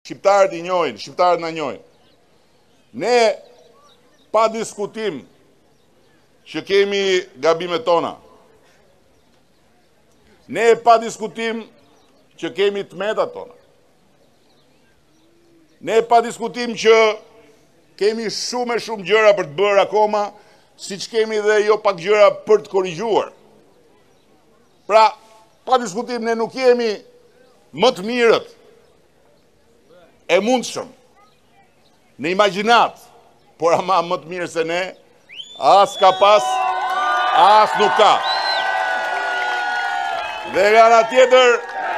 shqiptarët i njojnë, shqiptarët na njojnë. Ne, pa diskutim, që kemi gabimet tona. Ne, pa diskutim, që kemi tmetat tona. Ne, pa diskutim, që kemi shumë gjëra për të bërë akoma, si që kemi dhe jo pak gjëra për të korrigjuar. Pra, pa diskutim, ne nuk jemi më të mirët e mundshëm në imagjinat, por ama më të mirë se ne, as ka pas, as nuk ka. Dhe nga ana tjetër,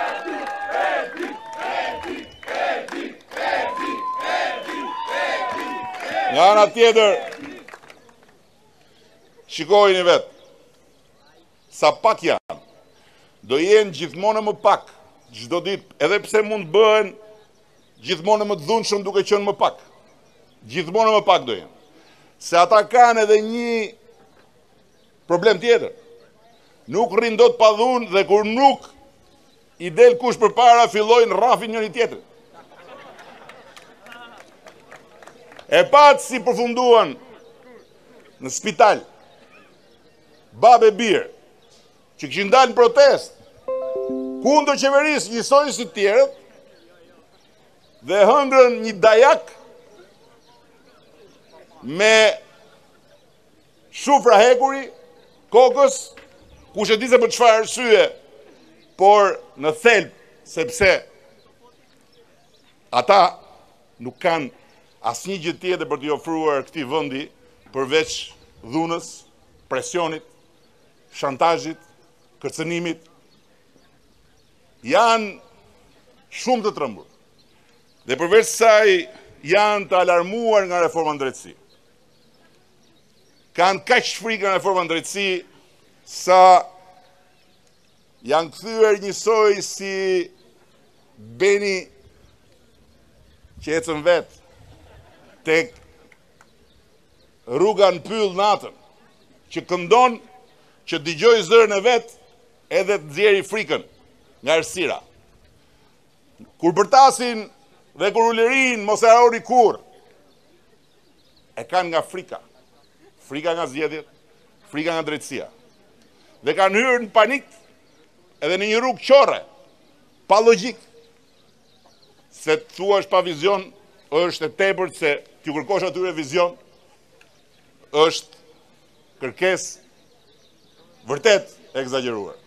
shikojnë i vetë, sa pak janë, do jenë gjithmonë më pak, çdo ditë, edhe pse mund të bëhen gjithmonë më të dhunshëm duke qenë më pak. Gjithmonë më pak do jenë. Se ata kanë edhe një problem tjetër. Nuk rrin dot pa dhunë dhe kur nuk i del kush përpara fillojnë rrafin njëri tjetrin. E patë si përfunduan në spital babë e birë që kishin dalë në protest kundër qeverisë njësoj si tjerët dhe hëngrën një dajak me shufra hekuri, kokës, kush e di se për çfarë arsye, por në thelb, sepse ata nuk kanë asnjë gjë tjetër për t'i ofruar këtij vendi përveç dhunës, presionit, shantazhit, kërcënimit. Janë shumë të trembur. Dhe përveç saj janë të alarmuar nga reforma në drejtësi. Kanë kaq frikë nga reforma në drejtësi sa janë kthyer njësoj si Beni që ecën vetë tek rruga në pyll natën, që këndon, që dëgjoj zërën e vetë edhe të nxjerrë frikën nga errësira. Kur bërtasin dhe kur u lirin, mos e harroni kurrë. E kanë nga frika. Frika nga zgjedhjet, frika nga drejtësia. Dhe kanë hyrë në panik edhe në një rrugë qorre, pa logjik. Se të thuash pa vizion, është e tepërt se t'ju kërkosh atyre vizion, është kërkesë vërtet e egzageruar.